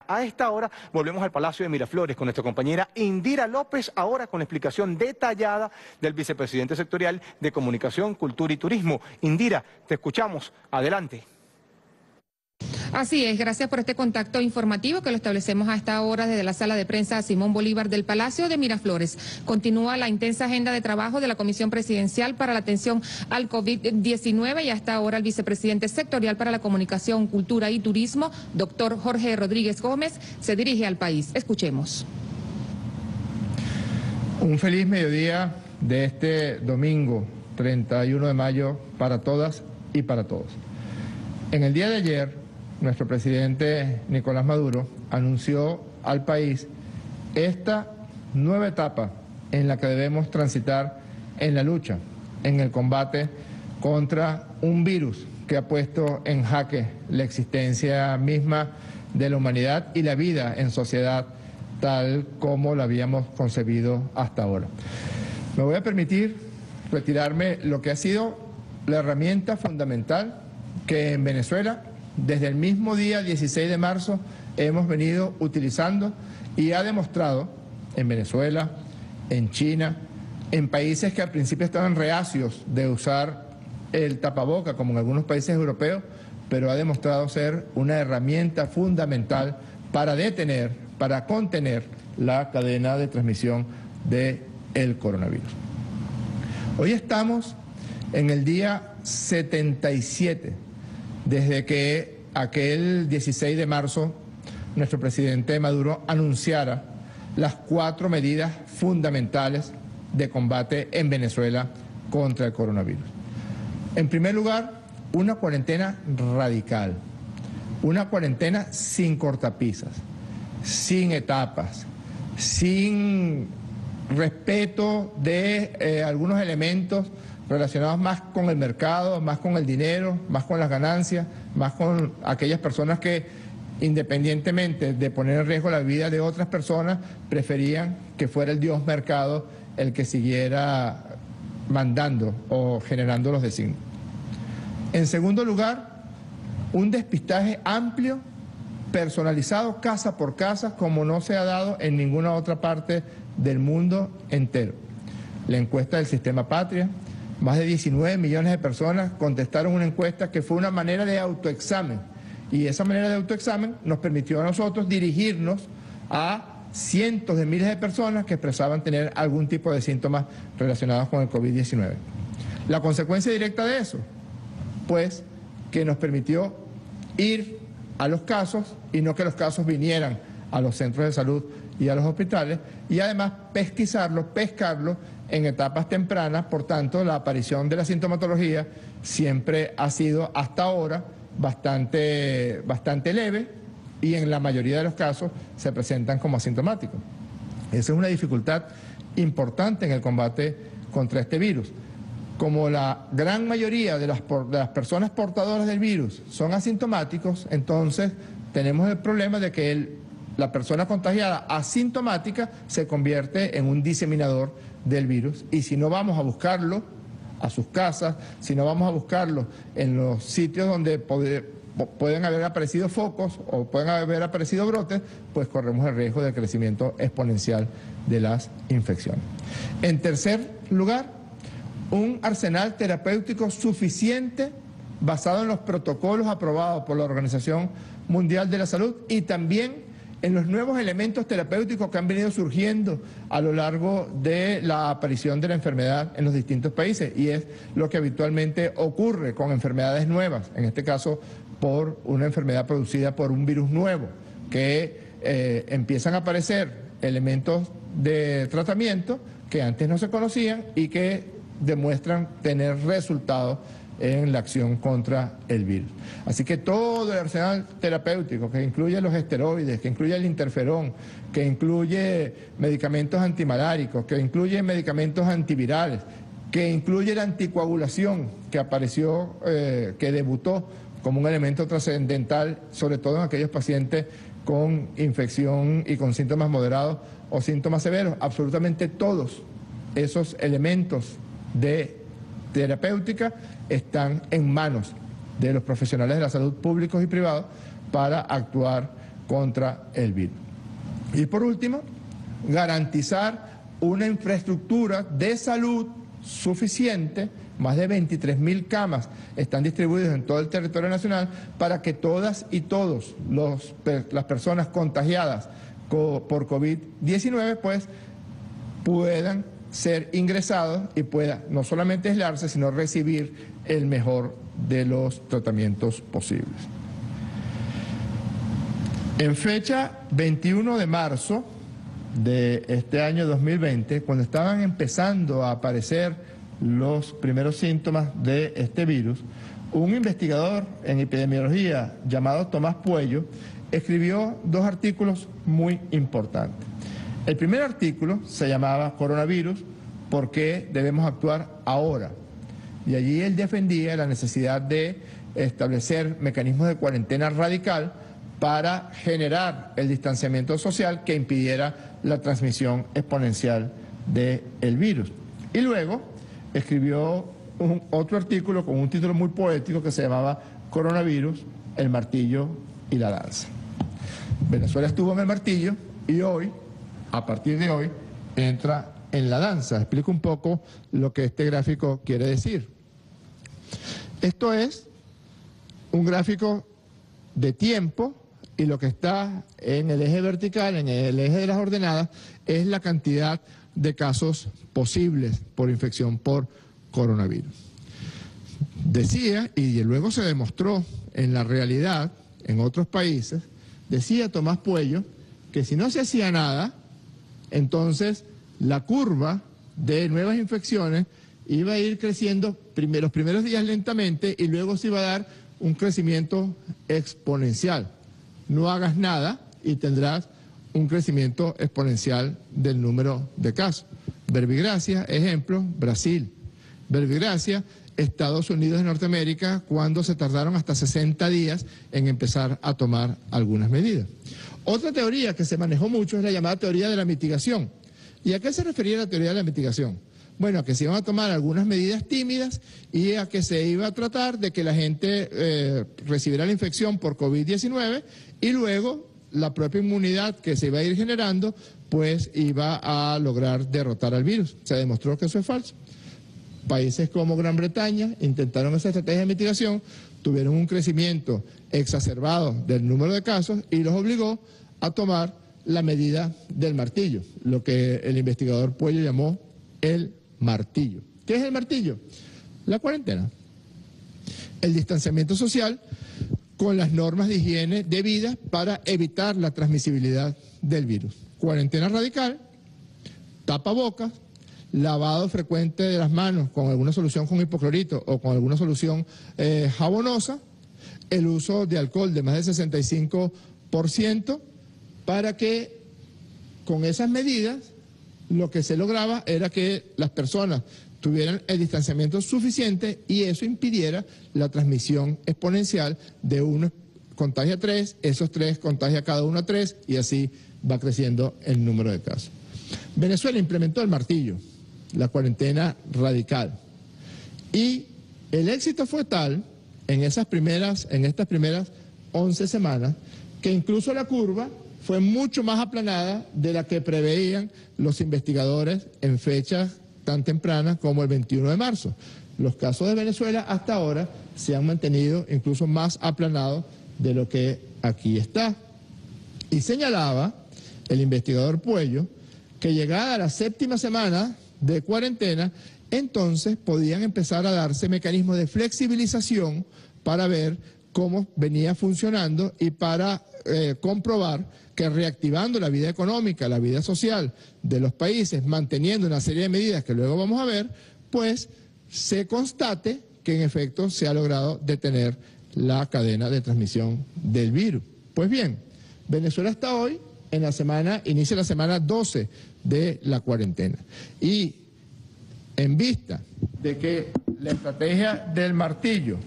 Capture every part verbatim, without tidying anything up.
A esta hora volvemos al Palacio de Miraflores con nuestra compañera Indira López, ahora con la explicación detallada del vicepresidente sectorial de Comunicación, Cultura y Turismo. Indira, te escuchamos. Adelante. Así es, gracias por este contacto informativo que lo establecemos a esta hora desde la sala de prensa Simón Bolívar del Palacio de Miraflores. Continúa la intensa agenda de trabajo de la Comisión Presidencial para la Atención al COVID diecinueve y hasta ahora el vicepresidente sectorial para la Comunicación, Cultura y Turismo, doctor Jorge Rodríguez Gómez, se dirige al país. Escuchemos. Un feliz mediodía de este domingo treinta y uno de mayo para todas y para todos. En el día de ayer, nuestro presidente Nicolás Maduro anunció al país esta nueva etapa en la que debemos transitar en la lucha, en el combate contra un virus que ha puesto en jaque la existencia misma de la humanidad y la vida en sociedad tal como la habíamos concebido hasta ahora. Me voy a permitir retirarme lo que ha sido la herramienta fundamental que en Venezuela, desde el mismo día dieciséis de marzo, hemos venido utilizando y ha demostrado en Venezuela, en China, en países que al principio estaban reacios de usar el tapaboca, como en algunos países europeos, pero ha demostrado ser una herramienta fundamental para detener, para contener la cadena de transmisión del coronavirus. Hoy estamos en el día setenta y siete desde que aquel dieciséis de marzo nuestro presidente Maduro anunciara las cuatro medidas fundamentales de combate en Venezuela contra el coronavirus. En primer lugar, una cuarentena radical, una cuarentena sin cortapisas, sin etapas, sin respeto de eh, algunos elementos relacionados más con el mercado, más con el dinero, más con las ganancias, más con aquellas personas que, independientemente de poner en riesgo la vida de otras personas, preferían que fuera el Dios mercado el que siguiera mandando o generando los designios. En segundo lugar, un despistaje amplio, personalizado, casa por casa, como no se ha dado en ninguna otra parte del mundo entero. La encuesta del Sistema Patria, más de diecinueve millones de personas contestaron una encuesta que fue una manera de autoexamen, y esa manera de autoexamen nos permitió a nosotros dirigirnos a cientos de miles de personas que expresaban tener algún tipo de síntomas relacionados con el COVID diecinueve. La consecuencia directa de eso, pues, que nos permitió ir a los casos y no que los casos vinieran a los centros de salud y a los hospitales, y además pesquisarlos, pescarlos en etapas tempranas. Por tanto, la aparición de la sintomatología siempre ha sido hasta ahora bastante, bastante leve, y en la mayoría de los casos se presentan como asintomáticos. Esa es una dificultad importante en el combate contra este virus. Como la gran mayoría de las, por, de las personas portadoras del virus son asintomáticos, entonces tenemos el problema de que el, la persona contagiada asintomática se convierte en un diseminador del virus, y si no vamos a buscarlo a sus casas, si no vamos a buscarlo en los sitios donde poder, pueden haber aparecido focos o pueden haber aparecido brotes, pues corremos el riesgo de crecimiento exponencial de las infecciones. En tercer lugar, un arsenal terapéutico suficiente basado en los protocolos aprobados por la Organización Mundial de la Salud y también en los nuevos elementos terapéuticos que han venido surgiendo a lo largo de la aparición de la enfermedad en los distintos países, y es lo que habitualmente ocurre con enfermedades nuevas, en este caso por una enfermedad producida por un virus nuevo, que eh, empiezan a aparecer elementos de tratamiento que antes no se conocían y que demuestran tener resultados en la acción contra el virus. Así que todo el arsenal terapéutico, que incluye los esteroides, que incluye el interferón, que incluye medicamentos antimaláricos, que incluye medicamentos antivirales, que incluye la anticoagulación, que apareció, eh, que debutó como un elemento trascendental, sobre todo en aquellos pacientes con infección y con síntomas moderados o síntomas severos. Absolutamente todos esos elementos de terapéutica están en manos de los profesionales de la salud públicos y privados para actuar contra el virus. Y por último, garantizar una infraestructura de salud suficiente. Más de veintitrés mil camas están distribuidas en todo el territorio nacional para que todas y todos los, las personas contagiadas por COVID diecinueve pues puedan ser ingresados y puedan no solamente aislarse, sino recibir el mejor de los tratamientos posibles. En fecha veintiuno de marzo de este año dos mil veinte, cuando estaban empezando a aparecer los primeros síntomas de este virus, un investigador en epidemiología llamado Tomás Puello escribió dos artículos muy importantes. El primer artículo se llamaba Coronavirus, ¿por qué debemos actuar ahora? Y allí él defendía la necesidad de establecer mecanismos de cuarentena radical para generar el distanciamiento social que impidiera la transmisión exponencial del virus. Y luego escribió un, otro artículo con un título muy poético que se llamaba Coronavirus, el martillo y la lanza. Venezuela estuvo en el martillo y hoy, a partir de hoy, entra en la danza. Explico un poco lo que este gráfico quiere decir. Esto es un gráfico de tiempo y lo que está en el eje vertical, en el eje de las ordenadas, es la cantidad de casos posibles por infección por coronavirus. Decía, y luego se demostró en la realidad, en otros países, decía Tomás Puello, que si no se hacía nada, entonces la curva de nuevas infecciones iba a ir creciendo primero, los primeros días lentamente y luego se iba a dar un crecimiento exponencial. No hagas nada y tendrás un crecimiento exponencial del número de casos. Verbigracia, ejemplo, Brasil. Verbigracia, Estados Unidos de Norteamérica, cuando se tardaron hasta sesenta días en empezar a tomar algunas medidas. Otra teoría que se manejó mucho es la llamada teoría de la mitigación. ¿Y a qué se refería la teoría de la mitigación? Bueno, a que se iban a tomar algunas medidas tímidas y a que se iba a tratar de que la gente eh, recibiera la infección por COVID diecinueve y luego la propia inmunidad que se iba a ir generando, pues iba a lograr derrotar al virus. Se demostró que eso es falso. Países como Gran Bretaña intentaron esa estrategia de mitigación, tuvieron un crecimiento exacerbado del número de casos y los obligó a tomar la medida del martillo, lo que el investigador Puello llamó el martillo. ¿Qué es el martillo? La cuarentena. El distanciamiento social con las normas de higiene debidas para evitar la transmisibilidad del virus. Cuarentena radical, tapabocas, lavado frecuente de las manos con alguna solución con hipoclorito o con alguna solución eh, jabonosa, el uso de alcohol de más del sesenta y cinco por ciento para que con esas medidas lo que se lograba era que las personas tuvieran el distanciamiento suficiente y eso impidiera la transmisión exponencial de uno contagia a tres, esos tres contagia cada uno a tres y así va creciendo el número de casos. Venezuela implementó el martillo, la cuarentena radical, y el éxito fue tal en esas primeras, en estas primeras once semanas que incluso la curva fue mucho más aplanada de la que preveían los investigadores en fechas tan tempranas como el veintiuno de marzo. Los casos de Venezuela hasta ahora se han mantenido incluso más aplanados de lo que aquí está. Y señalaba el investigador Puello que llegada a la séptima semana de cuarentena, entonces podían empezar a darse mecanismos de flexibilización para ver cómo venía funcionando y para eh, comprobar que reactivando la vida económica, la vida social de los países, manteniendo una serie de medidas que luego vamos a ver, pues se constate que en efecto se ha logrado detener la cadena de transmisión del virus. Pues bien, Venezuela está hoy en la semana, inicia la semana doce de la cuarentena. Y en vista de que la estrategia del martillo,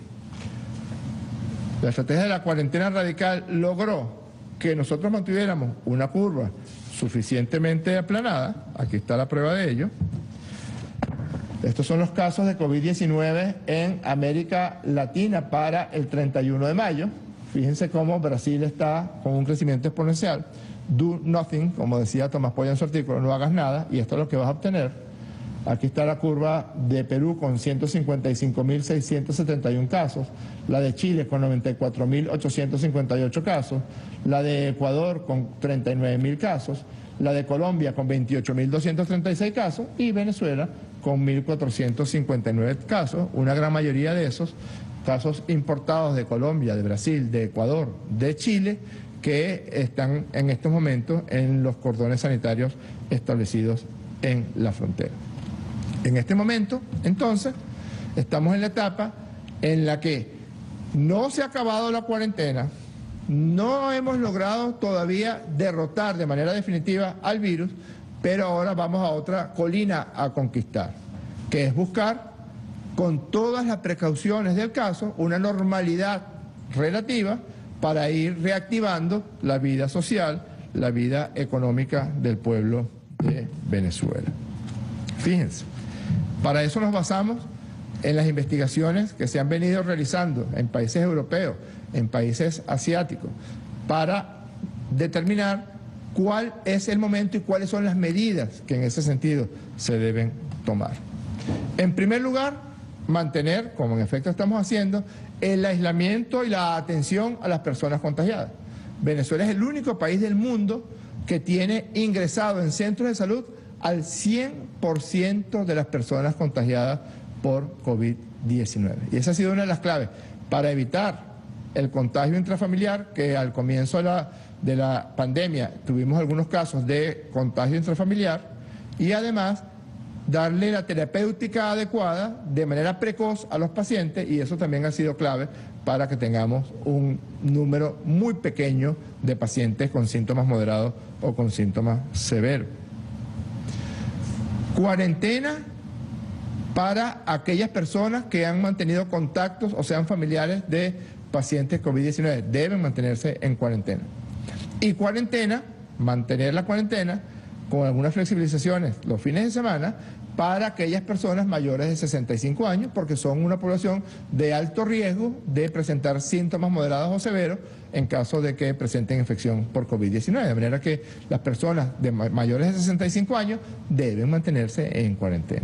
la estrategia de la cuarentena radical logró que nosotros mantuviéramos una curva suficientemente aplanada, aquí está la prueba de ello. Estos son los casos de COVID diecinueve en América Latina para el treinta y uno de mayo. Fíjense cómo Brasil está con un crecimiento exponencial. Do nothing, como decía Tomás Polla en su artículo, no hagas nada, y esto es lo que vas a obtener. Aquí está la curva de Perú con ciento cincuenta y cinco mil seiscientos setenta y uno casos, la de Chile con noventa y cuatro mil ochocientos cincuenta y ocho casos, la de Ecuador con treinta y nueve mil casos, la de Colombia con veintiocho mil doscientos treinta y seis casos y Venezuela con mil cuatrocientos cincuenta y nueve casos, una gran mayoría de esos casos importados de Colombia, de Brasil, de Ecuador, de Chile, que están en estos momentos en los cordones sanitarios establecidos en la frontera. En este momento, entonces, estamos en la etapa en la que no se ha acabado la cuarentena, no hemos logrado todavía derrotar de manera definitiva al virus, pero ahora vamos a otra colina a conquistar, que es buscar, con todas las precauciones del caso, una normalidad relativa para ir reactivando la vida social, la vida económica del pueblo de Venezuela. Fíjense. Para eso nos basamos en las investigaciones que se han venido realizando en países europeos, en países asiáticos, para determinar cuál es el momento y cuáles son las medidas que en ese sentido se deben tomar. En primer lugar, mantener, como en efecto estamos haciendo, el aislamiento y la atención a las personas contagiadas. Venezuela es el único país del mundo que tiene ingresado en centros de salud al cien por ciento de las personas contagiadas por COVID diecinueve. Y esa ha sido una de las claves para evitar el contagio intrafamiliar, que al comienzo de la, de la pandemia tuvimos algunos casos de contagio intrafamiliar, y además darle la terapéutica adecuada de manera precoz a los pacientes, y eso también ha sido clave para que tengamos un número muy pequeño de pacientes con síntomas moderados o con síntomas severos. Cuarentena para aquellas personas que han mantenido contactos o sean familiares de pacientes COVID diecinueve. Deben mantenerse en cuarentena. Y cuarentena, mantener la cuarentena con algunas flexibilizaciones los fines de semana para aquellas personas mayores de sesenta y cinco años, porque son una población de alto riesgo de presentar síntomas moderados o severos en caso de que presenten infección por COVID diecinueve. De manera que las personas de mayores de sesenta y cinco años deben mantenerse en cuarentena.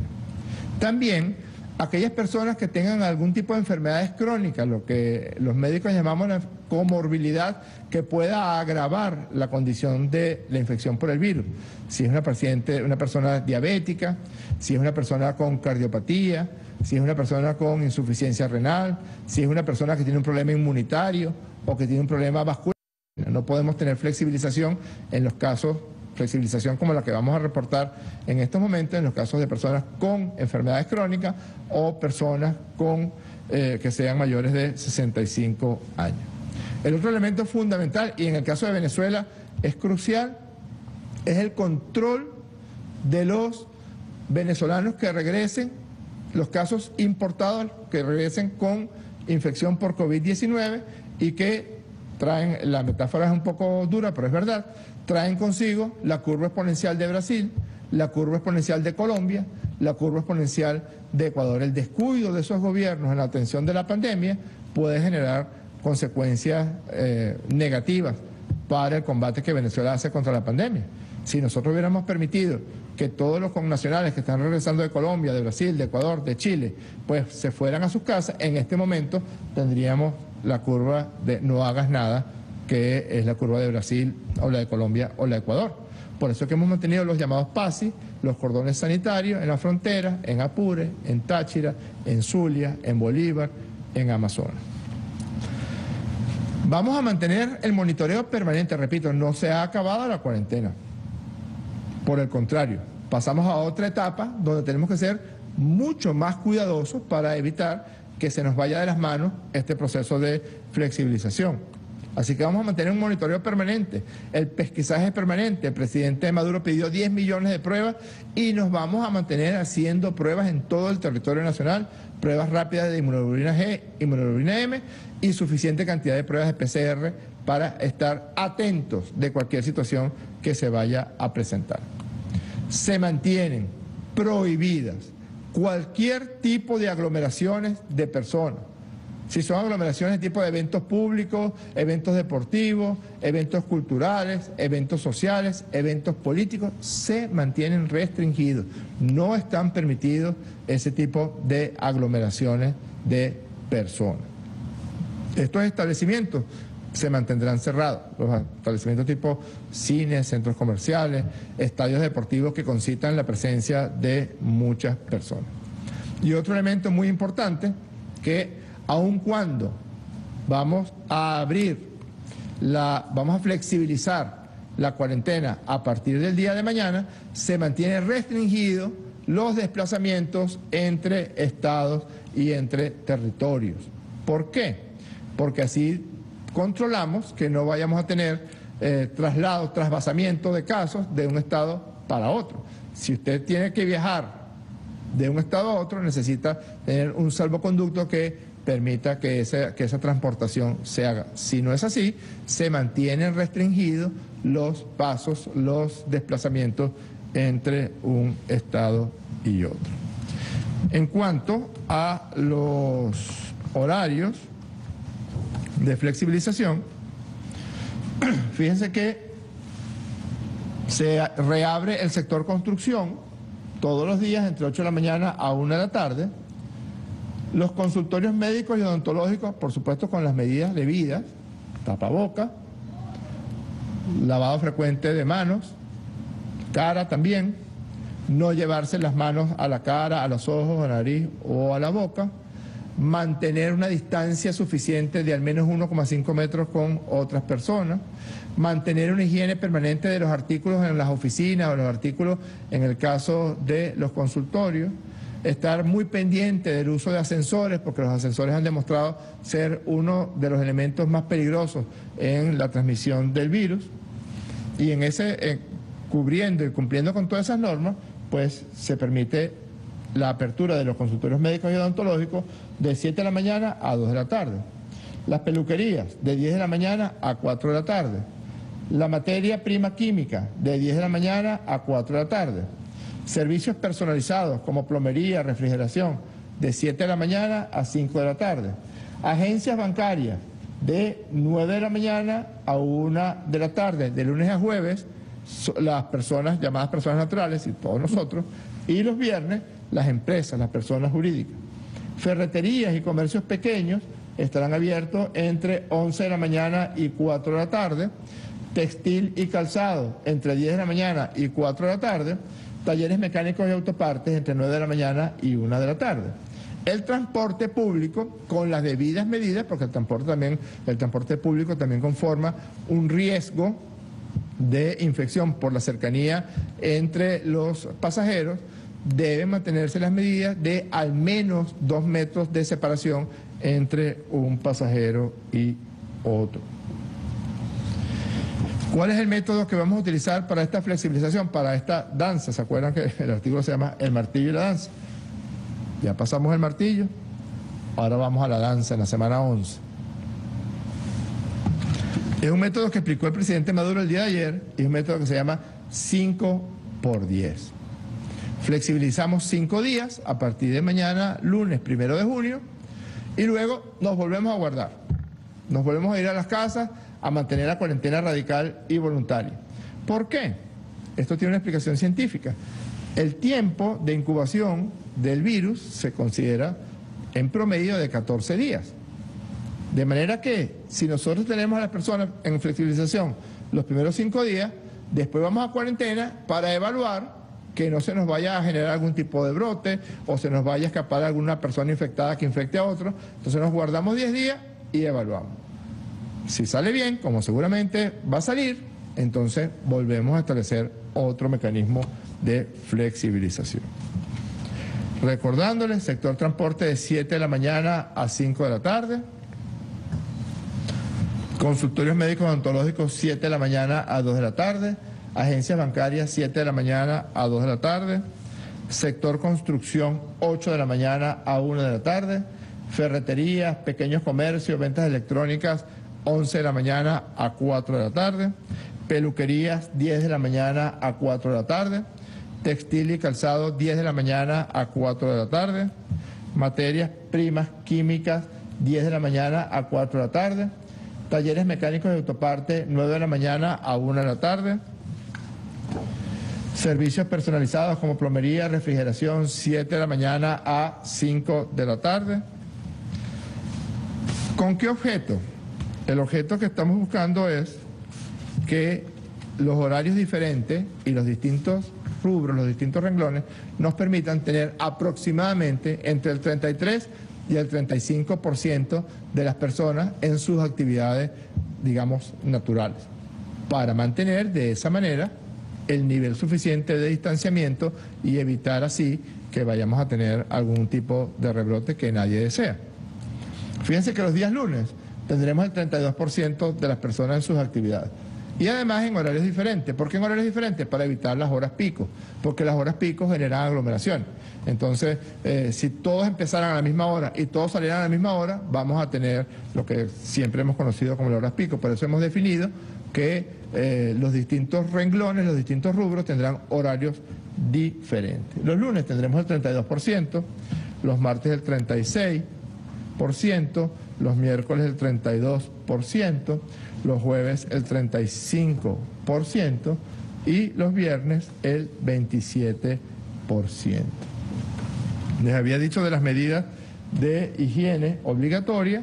También aquellas personas que tengan algún tipo de enfermedades crónicas, lo que los médicos llamamos la comorbilidad, que pueda agravar la condición de la infección por el virus. Si es una paciente, una persona diabética, si es una persona con cardiopatía, si es una persona con insuficiencia renal, si es una persona que tiene un problema inmunitario o que tiene un problema vascular. No podemos tener flexibilización en los casos, flexibilización como la que vamos a reportar en estos momentos, en los casos de personas con enfermedades crónicas o personas con, eh, que sean mayores de sesenta y cinco años. El otro elemento fundamental, y en el caso de Venezuela es crucial, es el control de los venezolanos que regresen, los casos importados que regresen con infección por COVID diecinueve y que traen, la metáfora es un poco dura, pero es verdad, traen consigo la curva exponencial de Brasil, la curva exponencial de Colombia, la curva exponencial de Ecuador. El descuido de esos gobiernos en la atención de la pandemia puede generar consecuencias eh, negativas para el combate que Venezuela hace contra la pandemia. Si nosotros hubiéramos permitido que todos los connacionales que están regresando de Colombia, de Brasil, de Ecuador, de Chile, pues se fueran a sus casas, en este momento tendríamos la curva de no hagas nada, que es la curva de Brasil o la de Colombia o la de Ecuador. Por eso es que hemos mantenido los llamados P A S I, los cordones sanitarios en la frontera, en Apure, en Táchira, en Zulia, en Bolívar, en Amazonas. Vamos a mantener el monitoreo permanente, repito, no se ha acabado la cuarentena. Por el contrario, pasamos a otra etapa donde tenemos que ser mucho más cuidadosos para evitar que se nos vaya de las manos este proceso de flexibilización. Así que vamos a mantener un monitoreo permanente, el pesquisaje permanente. El presidente Maduro pidió diez millones de pruebas y nos vamos a mantener haciendo pruebas en todo el territorio nacional, pruebas rápidas de inmunoglobulina G, inmunoglobulina M y suficiente cantidad de pruebas de P C R para estar atentos de cualquier situación que se vaya a presentar. Se mantienen prohibidas cualquier tipo de aglomeraciones de personas, Si son aglomeraciones tipo de eventos públicos, eventos deportivos, eventos culturales, eventos sociales, eventos políticos, se mantienen restringidos. No están permitidos ese tipo de aglomeraciones de personas. Estos establecimientos se mantendrán cerrados, los establecimientos tipo cines, centros comerciales, estadios deportivos que concitan la presencia de muchas personas. Y otro elemento muy importante, que aun cuando vamos a abrir, la, vamos a flexibilizar la cuarentena a partir del día de mañana, se mantiene restringido los desplazamientos entre estados y entre territorios. ¿Por qué? Porque así controlamos que no vayamos a tener eh, traslados, trasvasamientos de casos de un estado para otro. Si usted tiene que viajar de un estado a otro, necesita tener un salvoconducto que permita que esa, que esa transportación se haga. Si no es así, se mantienen restringidos los pasos, los desplazamientos entre un estado y otro. En cuanto a los horarios de flexibilización, fíjense que se reabre el sector construcción todos los días entre ocho de la mañana a una de la tarde. Los consultorios médicos y odontológicos, por supuesto, con las medidas debidas, tapaboca, lavado frecuente de manos, cara también, no llevarse las manos a la cara, a los ojos, a la nariz o a la boca, mantener una distancia suficiente de al menos uno coma cinco metros con otras personas, mantener una higiene permanente de los artículos en las oficinas o los artículos en el caso de los consultorios, estar muy pendiente del uso de ascensores, porque los ascensores han demostrado ser uno de los elementos más peligrosos en la transmisión del virus, y en ese, eh, cubriendo y cumpliendo con todas esas normas, pues se permite la apertura de los consultorios médicos y odontológicos de siete de la mañana a dos de la tarde, las peluquerías de diez de la mañana a cuatro de la tarde, la materia prima química de diez de la mañana a cuatro de la tarde, servicios personalizados como plomería, refrigeración, de siete de la mañana a cinco de la tarde. Agencias bancarias de nueve de la mañana a una de la tarde, de lunes a jueves, las personas llamadas personas naturales y todos nosotros, y los viernes las empresas, las personas jurídicas. Ferreterías y comercios pequeños estarán abiertos entre once de la mañana y cuatro de la tarde, textil y calzado entre diez de la mañana y cuatro de la tarde, talleres mecánicos y autopartes entre nueve de la mañana y una de la tarde. El transporte público con las debidas medidas, porque el transporte también, el transporte público también conforma un riesgo de infección por la cercanía entre los pasajeros, deben mantenerse las medidas de al menos dos metros de separación entre un pasajero y otro. ¿Cuál es el método que vamos a utilizar para esta flexibilización, para esta danza? ¿Se acuerdan que el artículo se llama El martillo y la danza? Ya pasamos el martillo, ahora vamos a la danza en la semana once. Es un método que explicó el presidente Maduro el día de ayer, y es un método que se llama cinco por diez. Flexibilizamos cinco días a partir de mañana, lunes primero de junio, y luego nos volvemos a guardar. Nos volvemos a ir a las casas a mantener la cuarentena radical y voluntaria. ¿Por qué? Esto tiene una explicación científica. El tiempo de incubación del virus se considera en promedio de catorce días. De manera que si nosotros tenemos a las personas en flexibilización los primeros cinco días, después vamos a cuarentena para evaluar que no se nos vaya a generar algún tipo de brote o se nos vaya a escapar alguna persona infectada que infecte a otro. Entonces nos guardamos diez días y evaluamos. Si sale bien, como seguramente va a salir, entonces volvemos a establecer otro mecanismo de flexibilización. Recordándoles, sector transporte de siete de la mañana a cinco de la tarde, consultorios médicos odontológicos siete de la mañana a dos de la tarde, agencias bancarias siete de la mañana a dos de la tarde, sector construcción ocho de la mañana a una de la tarde, ferreterías, pequeños comercios, ventas electrónicas once de la mañana a cuatro de la tarde, peluquerías diez de la mañana a cuatro de la tarde, textil y calzado diez de la mañana a cuatro de la tarde, materias primas químicas diez de la mañana a cuatro de la tarde. Talleres mecánicos de autoparte, nueve de la mañana a una de la tarde. Servicios personalizados como plomería, refrigeración, siete de la mañana a cinco de la tarde. ¿Con qué objeto? El objeto que estamos buscando es que los horarios diferentes y los distintos rubros, los distintos renglones, nos permitan tener aproximadamente entre el treinta y tres y el treinta y cinco por ciento de las personas en sus actividades, digamos, naturales, para mantener de esa manera el nivel suficiente de distanciamiento y evitar así que vayamos a tener algún tipo de rebrote que nadie desea. Fíjense que los días lunes tendremos el treinta y dos por ciento de las personas en sus actividades. Y además en horarios diferentes. ¿Por qué en horarios diferentes? Para evitar las horas pico, porque las horas pico generan aglomeración. Entonces, eh, si todos empezaran a la misma hora y todos salieran a la misma hora, vamos a tener lo que siempre hemos conocido como las horas pico. Por eso hemos definido que eh, los distintos renglones, los distintos rubros tendrán horarios diferentes. Los lunes tendremos el treinta y dos por ciento, los martes el treinta y seis por ciento, los miércoles el treinta y dos por ciento, los jueves el treinta y cinco por ciento y los viernes el veintisiete por ciento. Les había dicho de las medidas de higiene obligatoria.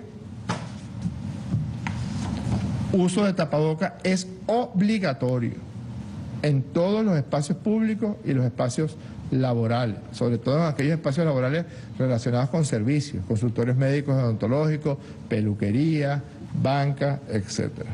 Uso de tapaboca es obligatorio en todos los espacios públicos y los espacios laborales, sobre todo en aquellos espacios laborales relacionados con servicios, consultorios médicos, odontológicos, peluquería, banca, etcétera.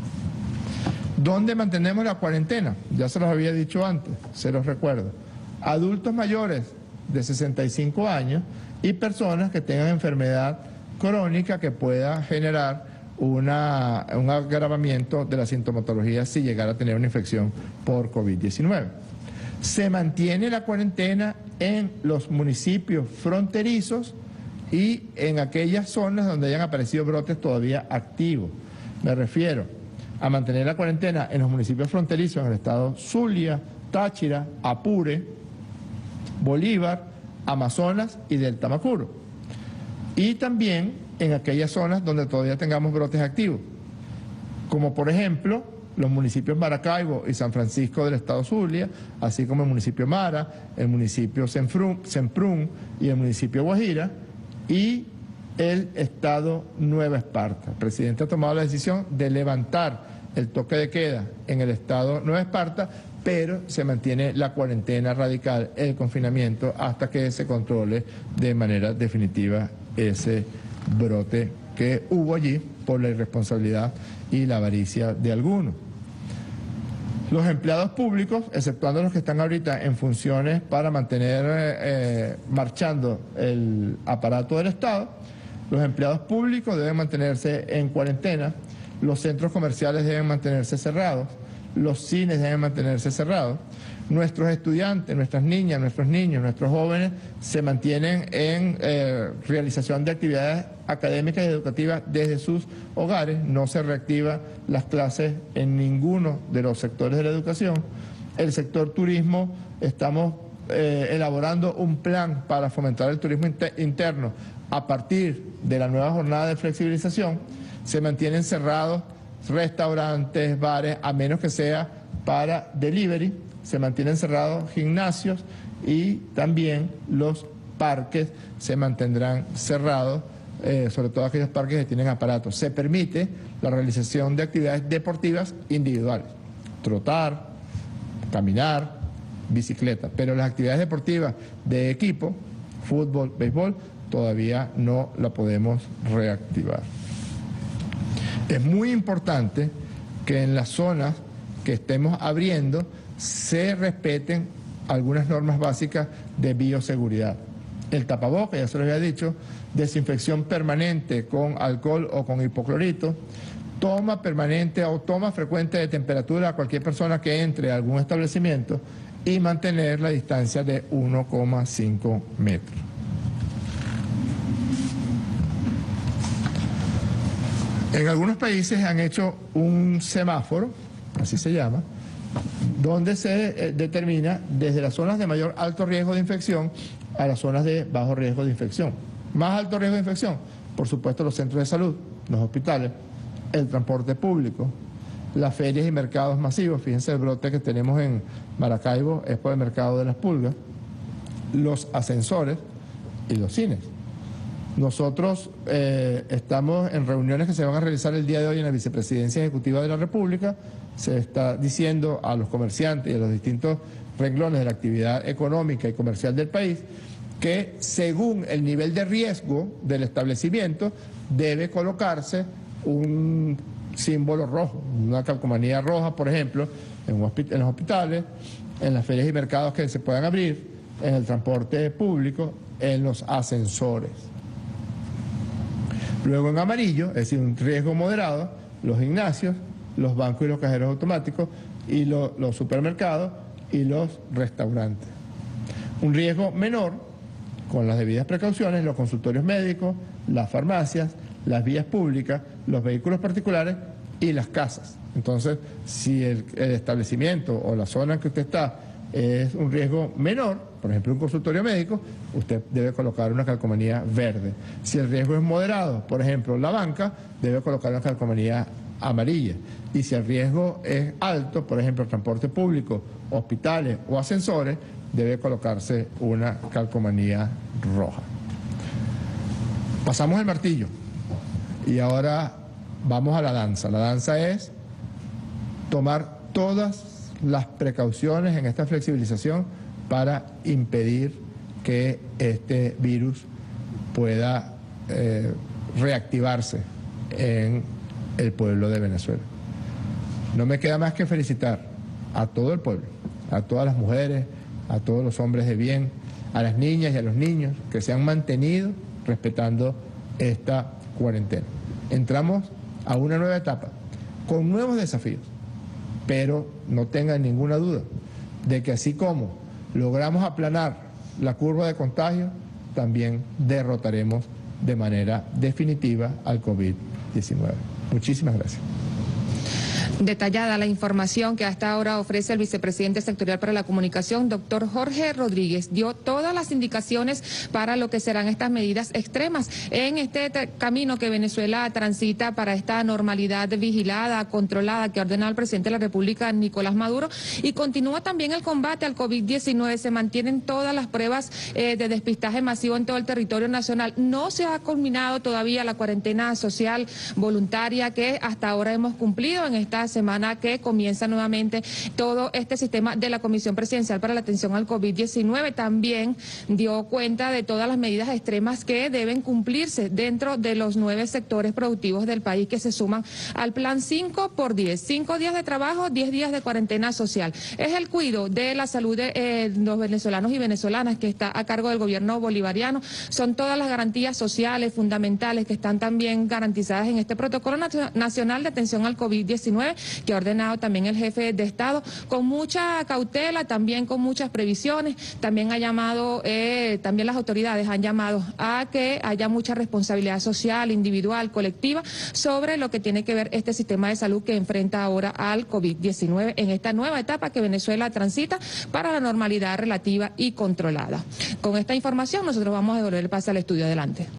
¿Dónde mantenemos la cuarentena? Ya se los había dicho antes, se los recuerdo. Adultos mayores de sesenta y cinco años y personas que tengan enfermedad crónica que pueda generar una, un agravamiento de la sintomatología si llegara a tener una infección por COVID diecinueve. Se mantiene la cuarentena en los municipios fronterizos y en aquellas zonas donde hayan aparecido brotes todavía activos. Me refiero a mantener la cuarentena en los municipios fronterizos en el estado Zulia, Táchira, Apure, Bolívar, Amazonas y del Tamacuro. Y también en aquellas zonas donde todavía tengamos brotes activos, como por ejemplo los municipios Maracaibo y San Francisco del estado Zulia, así como el municipio Mara, el municipio Semprún y el municipio Guajira, y el estado Nueva Esparta. El presidente ha tomado la decisión de levantar el toque de queda en el estado Nueva Esparta, pero se mantiene la cuarentena radical, el confinamiento, hasta que se controle de manera definitiva ese brote que hubo allí por la irresponsabilidad y la avaricia de algunos. Los empleados públicos, exceptuando los que están ahorita en funciones para mantener eh, marchando el aparato del Estado, los empleados públicos deben mantenerse en cuarentena, los centros comerciales deben mantenerse cerrados, los cines deben mantenerse cerrados, nuestros estudiantes, nuestras niñas, nuestros niños, nuestros jóvenes se mantienen en eh, realización de actividades académicas y educativas desde sus hogares, no se reactivan las clases en ninguno de los sectores de la educación. El sector turismo, estamos eh, elaborando un plan para fomentar el turismo inter interno a partir de la nueva jornada de flexibilización. Se mantienen cerrados restaurantes, bares, a menos que sea para delivery. Se mantienen cerrados gimnasios y también los parques se mantendrán cerrados, eh, sobre todo aquellos parques que tienen aparatos. Se permite la realización de actividades deportivas individuales, trotar, caminar, bicicleta, pero las actividades deportivas de equipo, fútbol, béisbol, todavía no la podemos reactivar. Es muy importante que en las zonas que estemos abriendo se respeten algunas normas básicas de bioseguridad. El tapaboca, ya se lo había dicho, desinfección permanente con alcohol o con hipoclorito, toma permanente o toma frecuente de temperatura a cualquier persona que entre a algún establecimiento y mantener la distancia de uno coma cinco metros. En algunos países han hecho un semáforo, así se llama, donde se eh, determina desde las zonas de mayor alto riesgo de infección a las zonas de bajo riesgo de infección. Más alto riesgo de infección, por supuesto los centros de salud, los hospitales, el transporte público, las ferias y mercados masivos. Fíjense el brote que tenemos en Maracaibo, es por el mercado de las pulgas, los ascensores y los cines. Nosotros eh, estamos en reuniones que se van a realizar el día de hoy en la Vicepresidencia Ejecutiva de la República. Se está diciendo a los comerciantes y a los distintos renglones de la actividad económica y comercial del país que según el nivel de riesgo del establecimiento debe colocarse un símbolo rojo, una calcomanía roja, por ejemplo, en, un en los hospitales, en las ferias y mercados que se puedan abrir, en el transporte público, en los ascensores. Luego en amarillo, es decir, un riesgo moderado, los gimnasios, los bancos y los cajeros automáticos, y lo, los supermercados y los restaurantes. Un riesgo menor, con las debidas precauciones, los consultorios médicos, las farmacias, las vías públicas, los vehículos particulares y las casas. Entonces, si el, el establecimiento o la zona en que usted está es un riesgo menor, por ejemplo un consultorio médico, usted debe colocar una calcomanía verde. Si el riesgo es moderado, por ejemplo la banca, debe colocar una calcomanía amarilla. Y si el riesgo es alto, por ejemplo transporte público, hospitales o ascensores, debe colocarse una calcomanía roja. Pasamos el martillo y ahora vamos a la danza. La danza es tomar todas las precauciones en esta flexibilización para impedir que este virus pueda eh, reactivarse en el pueblo de Venezuela. No me queda más que felicitar a todo el pueblo, a todas las mujeres, a todos los hombres de bien, a las niñas y a los niños que se han mantenido respetando esta cuarentena. Entramos a una nueva etapa con nuevos desafíos, pero no tengan ninguna duda de que así como logramos aplanar la curva de contagio, también derrotaremos de manera definitiva al COVID diecinueve. Muchísimas gracias. Detallada la información que hasta ahora ofrece el vicepresidente sectorial para la comunicación, doctor Jorge Rodríguez. Dio todas las indicaciones para lo que serán estas medidas extremas en este camino que Venezuela transita para esta normalidad vigilada, controlada, que ha ordenado el presidente de la República, Nicolás Maduro, y continúa también el combate al COVID diecinueve. Se mantienen todas las pruebas eh, de despistaje masivo en todo el territorio nacional. No se ha culminado todavía la cuarentena social voluntaria que hasta ahora hemos cumplido en esta semana que comienza nuevamente todo este sistema de la Comisión Presidencial para la Atención al COVID diecinueve. También dio cuenta de todas las medidas extremas que deben cumplirse dentro de los nueve sectores productivos del país que se suman al plan cinco por diez. cinco días de trabajo, diez días de cuarentena social. Es el cuidado de la salud de eh, los venezolanos y venezolanas que está a cargo del gobierno bolivariano. Son todas las garantías sociales fundamentales que están también garantizadas en este protocolo nacional de atención al COVID diecinueve que ha ordenado también el jefe de Estado, con mucha cautela, también con muchas previsiones. También ha llamado, eh, también las autoridades han llamado a que haya mucha responsabilidad social, individual, colectiva, sobre lo que tiene que ver este sistema de salud que enfrenta ahora al COVID diecinueve en esta nueva etapa que Venezuela transita para la normalidad relativa y controlada. Con esta información nosotros vamos a devolver el pase al estudio. Adelante.